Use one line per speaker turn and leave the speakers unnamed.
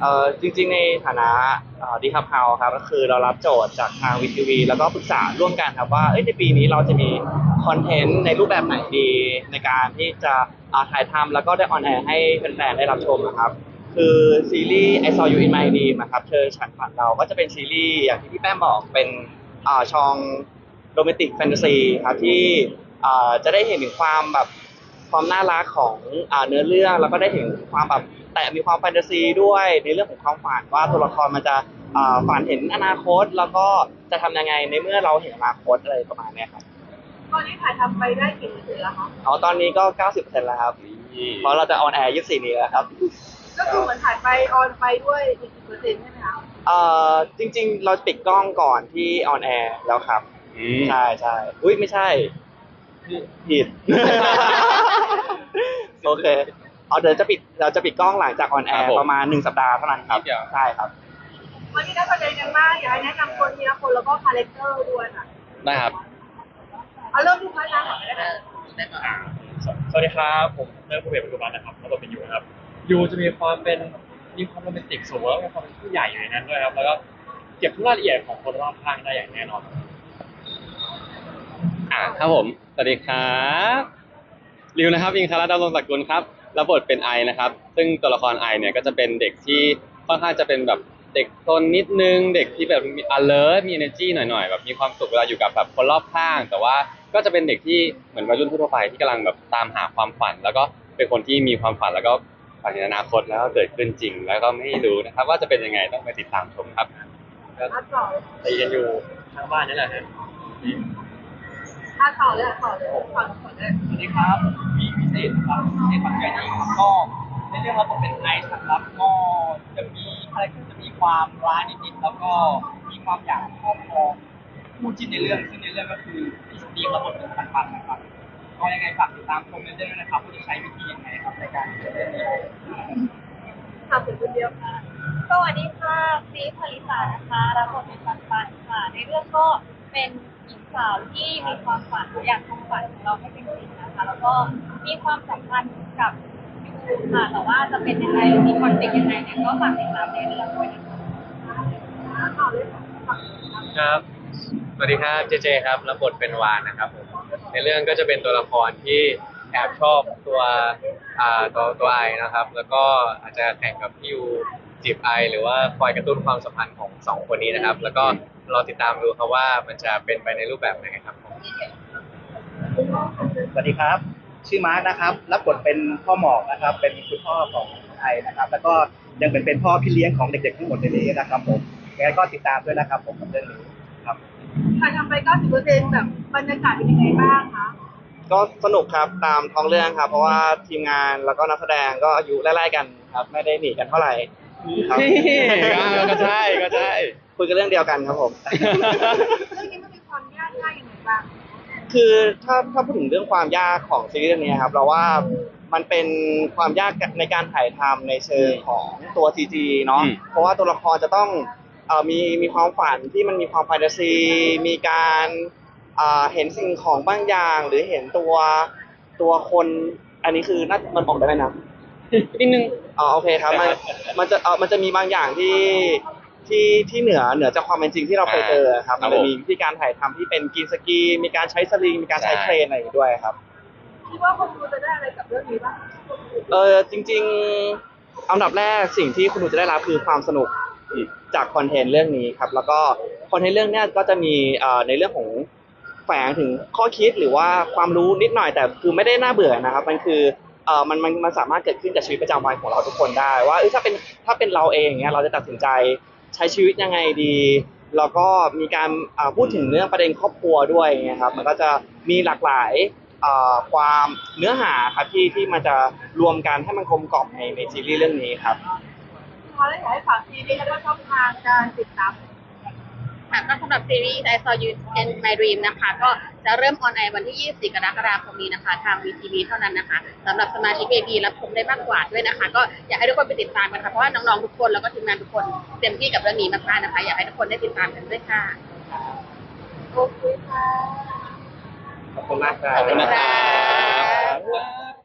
จริงๆในฐานะดีคับเฮาครับก็คือเรารับโจทย์จากทางวีทีวีแล้วก็ปรึกษาร่วมกันครับว่าในปีนี้เราจะมีคอนเทนต์ในรูปแบบไหนดีในการที่จะถ่ายทำแล้วก็ได้ออนแอร์ให้แฟนๆได้รับชมนะครับคือซีรีส์ I Saw You in My Dream นะครับเธอฉันฝันเราก็จะเป็นซีรีส์อย่างที่พี่แป้งบอกเป็นช่องโรแมนติกแฟนตาซีครับที่จะได้เห็นถึงความแบบความน่ารักของเนื้อเรื่องแล้วก็ได้เห็นความแบบแต่มีความแฟนตาซีด้วยในเรื่องของความฝันว่าตัวละครมันจะฝันเห็นอนาคตแล้วก็จะทำยังไงในเมื่อเราเห็นอนาคตอะไรประมาณนี้ครับ
ตอนนี้ถ่ายทำไปได้กี่เปอร์เซ็นต์แล้วคะ
ตอนนี้ก็ 90%แล้วครับเพราะเราจะออนแอร์24นี้แล้วครับ
ก็คือเหมือนถ่ายไปออนไปด้วยอีก10%ใช่ไหมคะ
จริงๆเราปิดกล้องก่อนที่ออนแอร์แล้วครับใช่ใช่อุ้ยไม่ใช่ผิดโอเคเดี๋ยวเราจะปิดกล้องหลังจากออนแอร์ประมาณ1 สัปดาห์เท่านั้นครับใช่ครับ
วันนี้นักแสดงกันมากอยากให้แนะนำคนทีละคนแล้วก็คาแรคเตอร์ด้วยค่ะ
ได้ครับ
เอาเริ่มที่พระอาจารย์ก่อนก็ได้
สวัสดีครับผมเริ่มผู้เอกปัจจุบันนะครับแล้วก็เป็นยูนะครับยูจะมีความโรแมนติกสูงแล้วมีความเป็นผู้ใหญ่อยู่ในนั้นด้วยครับแล้วก็เก็บทุกรายละเอียดของคนรอบข้างได้อย่างแน่นอน
ครับผมสวัสดีครับริวนะครับอิงคาราดำรงศักดิ์กุลครับรับบทเป็นไอนะครับซึ่งตัวละครไอเนี่ยก็จะเป็นเด็กที่ค่อนข้างจะเป็นแบบเด็กซนนิดนึงเด็กที่แบบมี alert มี energy หน่อยๆแบบมีความสุขเวลาอยู่กับแบบคนรอบข้างแต่ว่าก็จะเป็นเด็กที่เหมือนวัยรุ่นทั่วไปที่กำลังแบบตามหาความฝันแล้วก็เป็นคนที่มีความฝันแล้วก็ฝันในอนาคตแล้วก็เกิดขึ้นจริงแล้วก็ไม่รู้นะครับว่าจะเป็นยังไงต้องไปติดตามชมครับ
ตีกันอยู่ทางบ้านนี่แหละฮะ
ต่อเลยต่อเลย
สวัสดีครับมีพิเศษครับพิเศษปัจจัยนี้ก็ในเรื่องเราเป็นไอซ์ครับก็จะมีอะไรจะมีความร้ายนิดๆแล้วก็มีความอยากครอบครองคู่จิ้นในเรื่องซึ่งในเรื่องก็คือพี่สตีฟรับบทเป็นปันนะครับก็ยังไงฝากติดตามชมในเรื่องด้วยนะครับว่าจะใช้วิธียังไงครับในการเล่นนี้
ทำเป็นคนเดียวค่ะสวัสดีค่ะซีผลิตานะคะรับบทเป็นปันค่ะในเรื่องก็เป็นหญิงสาวที่มีความฝันอยากทำฝันของเราให้เป็นจริงนะคะแล้วก็มีความสัมพันธ์กับยูค่ะแต่ว่าจะเป็นยังไงมีคอนฟ lict ยังไงเนี่ยก็ฝากติดตามในเรื่องด้วยนะคะต่อเลย
ครับสวัสดีครับเจเจครับรับบทเป็นวานนะครับผมในเรื่องก็จะเป็นตัวละครที่แอบชอบตัวไอนะครับแล้วก็อาจจะแข่งกับพี่ยูจีบไอหรือว่าคอยกระตุ้นความสัมพันธ์ของสองคนนี้นะครับแล้วก็รอติดตามดูครับว่ามันจะเป็นไปในรูปแบบไหนครับ
สวัสดีครับชื่อมาร์คนะครับรับบทเป็นพ่อหมอกนะครับเป็นคุณพ่อของไอนะครับแล้วก็ยังเป็นพ่อพี่เลี้ยงของเด็กๆทั้งหมดในนี้นะครับผมยังไงก็ติดตามด้วยนะครับผมกับเรื่องนี้ครับ
ถ่ายทำไป 90% แบบบรรยากาศเป็นยังไงบ้างคะ
ก็สนุกครับตามท้องเรื่องครับเพราะว่าทีมงานแล้วก็นักแสดงก็อายุไล่ๆกันครับไม่ได้หนีกันเท่าไหร่
ครับก็ใช่
คุยกันเรื่องเดียวกันครับผม
เรื่องนี้มันมีความยากง่ายยังไงบ้าง
คือถ้าพูดถึงเรื่องความยากของซีรีส์เรื่องนี้ครับเราว่ามันเป็นความยากในการถ่ายทำในเชิงของตัว CG เนาะเพราะว่าตัวละครจะต้องมีความฝันที่มันมีความแฟนตาซีมีการเห็นสิ่งของบางอย่างหรือเห็นตัวคนอันนี้คือน่ามันบอกได้ไหมนะ
นิดนึง
โอเคครับมันจะมีบางอย่างที่เหนือจากความเป็นจริงที่เราเคยเจอครับมันจะมีวิธีการถ่ายทำที่เป็นกินสกีมีการใช้สลิงมีการใช้เครนอะไรด้วยครับ
คิดว่าคนดูจะได้อะไรกับเรื่องนี้บ้าง
จริงๆอันดับแรกสิ่งที่คุณดูจะได้รับคือความสนุกจากคอนเทนต์เรื่องนี้ครับแล้วก็คอนเทนต์เรื่องนี้ก็จะมีในเรื่องของแฝงถึงข้อคิดหรือว่าความรู้นิดหน่อยแต่คือไม่ได้น่าเบื่อนะครับมันคือมันสามารถเกิดขึ้นกับชีวิตประจำวันของเราทุกคนได้ว่าถ้าเป็นเราเองเนี้ยเราจะตัดสินใจใช้ชีวิตยังไงดีแล้วก็มีการพูดถึงเรื่องประเด็นครอบครัวด้วยเงี้ยครับมันก็จะมีหลากหลายความเนื้อหาครับที่มันจะรวมกันให้มันกลมกล่อมในซีรีส์เรื่องนี้ครับ
ขอเลยอยากให้ฝากซีรีส์แล้วก็ช่องทางการติดตามก็สำหรับซีรีส์ I Saw You in My Dream นะคะก็จะเริ่มออนแอร์วันที่ 24 กรกฎาคมนี้นะคะทาง VTV เท่านั้นนะคะสำหรับสมาชิก VIP รับชมได้มากกว่าด้วยนะคะก็อยากให้ทุกคนไปติดตามกันค่ะเพราะว่าน้องๆทุกคนแล้วก็ทีมงานทุกคนเต็มที่กับเรื่องนี้มากๆนะคะอยากให้ทุกคนได้ติดตามกันด้วยค่ะโอเคค่ะ
ขอบคุณมากครั
บขอบคุณนะครับ